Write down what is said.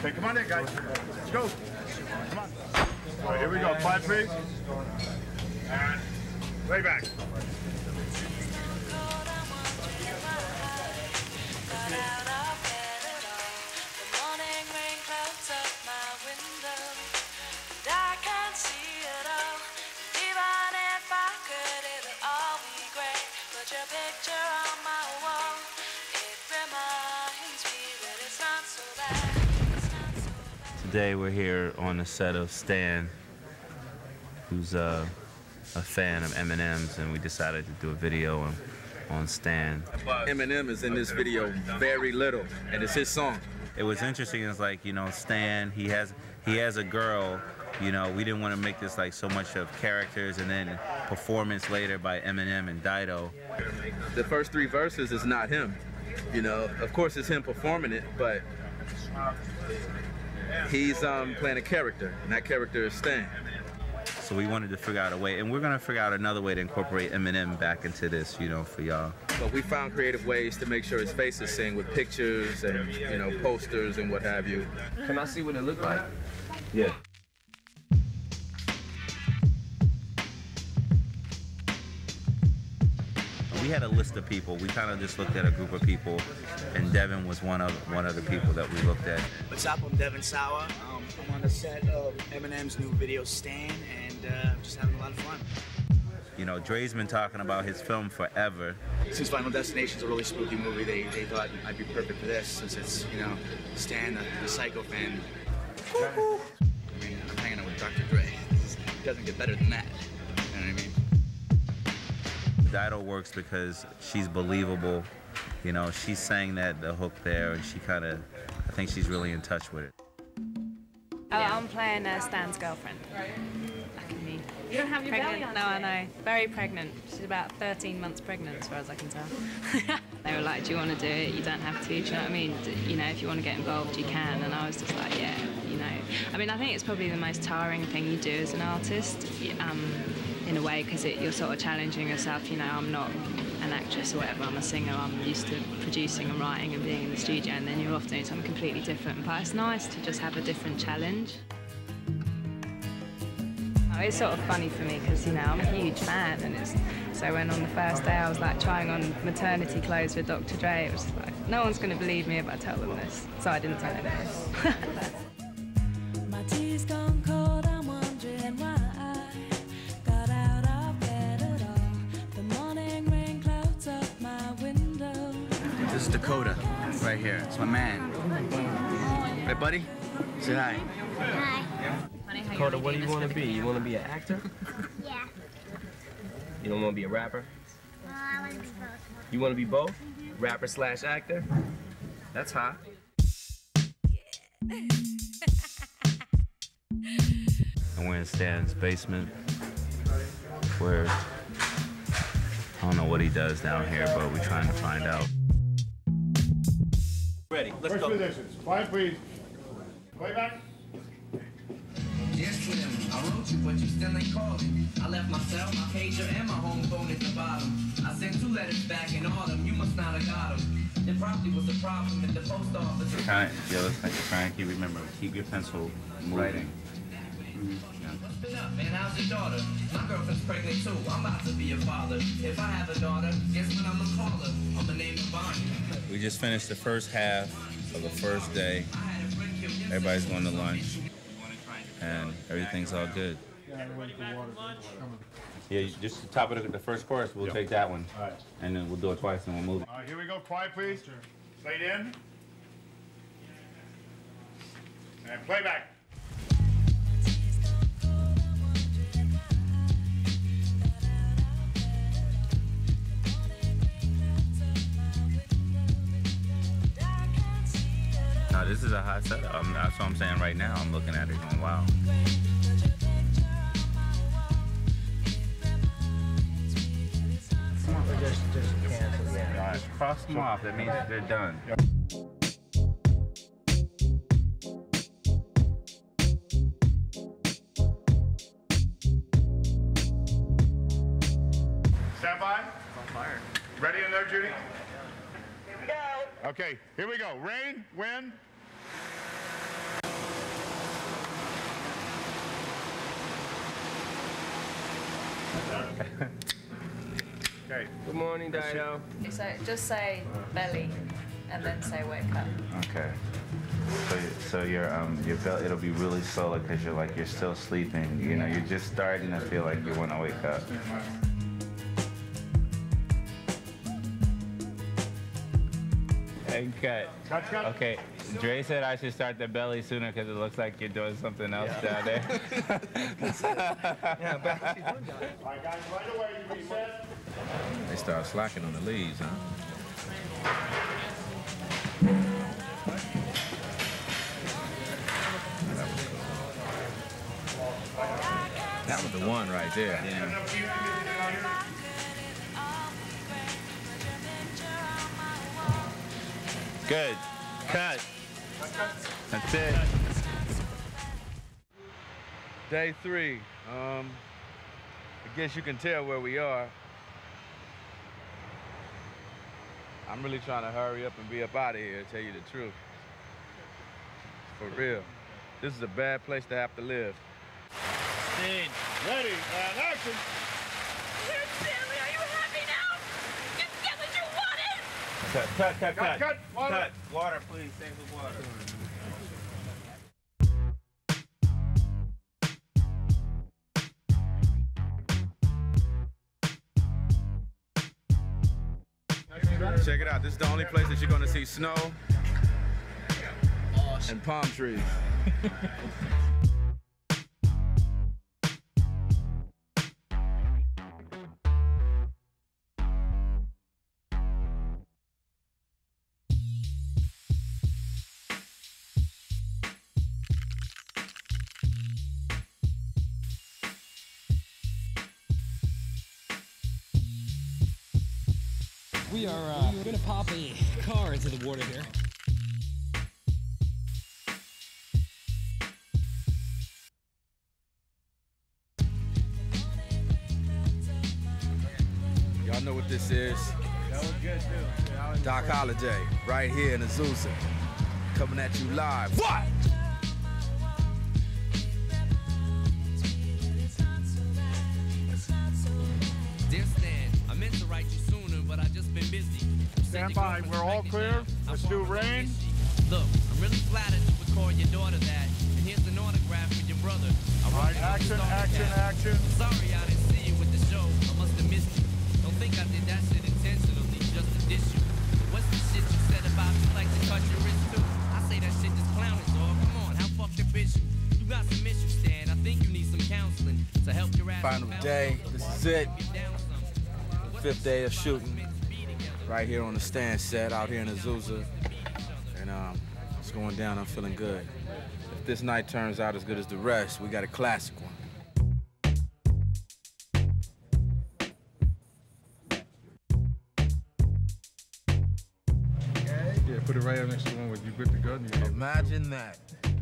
Okay, come on in, guys. Let's go. Come on. All right, here we go. 5, please. And way back. Today we're here on the set of Stan, who's a fan of Eminem's, and we decided to do a video on Stan. Eminem is in this video very little, and it's his song. It was interesting. It's like, you know, Stan, he has a girl. You know, we didn't want to make this like so much of characters and then performance later by Eminem and Dido. The first 3 verses is not him. You know, of course it's him performing it, but he's playing a character, and that character is Stan. So we wanted to figure out a way, and we're gonna figure out another way to incorporate Eminem back into this, you know, for y'all. But we found creative ways to make sure his face is seen with pictures and, you know, posters and what have you. Can I see what it looked like? Yeah. We had a list of people. We kind of just looked at a group of people, and Devin was one of the people that we looked at. What's up? I'm Devin Sauer. I'm on the set of Eminem's new video Stan, and just having a lot of fun. You know, Dre's been talking about his film forever. Since Final Destination's a really spooky movie, they thought I'd be perfect for this, since it's, you know, Stan, the Psycho fan. I mean, I'm hanging out with Dr. Dre. It doesn't get better than that. You know what I mean? Dido works because she's believable. You know, she's saying that the hook there, and she kind of, I think she's really in touch with it. Oh, I'm playing Stan's girlfriend. Lucky me. You don't have your pregnant. belly on No, I today. know. Very pregnant. She's about 13 months pregnant, as far as I can tell. They were like, do you want to do it? You don't have to. Do you know what I mean? You know, if you want to get involved, you can. And I was just like, yeah, you know. I mean, I think it's probably the most tiring thing you do as an artist, in a way, because you're sort of challenging yourself. You know, I'm not an actress or whatever. I'm a singer. I'm used to producing and writing and being in the studio, and then you're off doing something completely different. But it's nice to just have a different challenge. Oh, it's sort of funny for me because, you know, I'm a huge fan, and so when on the first day I was like trying on maternity clothes with Dr. Dre, it was like, no one's going to believe me if I tell them this. So I didn't tell him this. My tea's gone cold, I'm wondering why I got out of bed at all. The morning rain clouds up my window. This is Dakota, right here. It's my man. Hey, buddy. Say hi. Hi. Dakota, what do you want to be? You want to be an actor? Yeah. You don't want to be a rapper? I want to be both. You want to be both? Rapper / actor? That's hot. And we're in Stan's basement, where I don't know what he does down here, but we're trying to find out. Ready, let's First go. positions. 5, please. Way back. Yes, Slim, I wrote you, but you still ain't calling. I left my cell, my pager, and my home phone at the bottom. I sent 2 letters back in autumn. You must not have got them. There probably was a problem at the post office. Kind of, yeah, let's try and keep your pencil moving. What's been up, man? How's your daughter? My girlfriend's pregnant too. I'm about to be a father. If I have a daughter, guess what I'm gonna call her? I'm gonna name her Bonnie. We just finished the first half of the first day. Everybody's going to lunch, and everything's all good. Yeah, just the top of the first chorus, we'll take that one. All right. And then we'll do it twice, and we'll move it. All right, here we go. Quiet, please. Fade in. And playback. Now, this is a hot setup. That's what I'm saying right now. I'm looking at it going, wow. Just cancel, yeah. All right, cross them off. That means they're done. Stand by. On fire. Ready in there, Judy? Here we go. Okay, here we go. Rain, wind. Okay. Good morning, Dido. So just say belly, and then say wake up. Okay. So your belly, it'll be really slow because you're still sleeping. You know, you're just starting to feel like you want to wake up. And cut. Cut. Okay. Dre said I should start the belly sooner because it looks like you're doing something else down there. All right, guys, right away, you reset. They start slacking on the leads, huh? That was the one right there. Good. Cut. That's it. Day 3. I guess you can tell where we are. I'm really trying to hurry up and be up out of here, to tell you the truth. For real. This is a bad place to have to live. Scene. Ready, and action. Stanley, are you happy now? You get what you wanted? Cut. Water. Cut. Water, please. Save the water. Check it out. This is the only place that you're gonna see snow and palm trees. We are gonna pop a car into the water here. Y'all know what this is. That was good, too. Doc Holliday, right here in Azusa. Coming at you live. What? Dear Stan, I meant to write you sooner, but I just been busy. Stand by. We're all clear. Let's do rain. Look, I'm really flattered you would call your daughter that. And here's an autograph for your brother. All right, action. I'm sorry I didn't see you with the show. I must have missed you. Don't think I did that shit intentionally, just to diss you. What's the shit you said about you like to cut your wrist too? I say that shit just clowning, dog. Come on, how fucked up is you? You got some issues, Stan. I think you need some counseling to help your ass. Final day. This is it. 5th day of shooting. Right here on the stand set out here in Azusa. And it's going down. I'm feeling good. If this night turns out as good as the rest, we got a classic one. Yeah, put it right up next to the one where you grip the gun. Imagine that.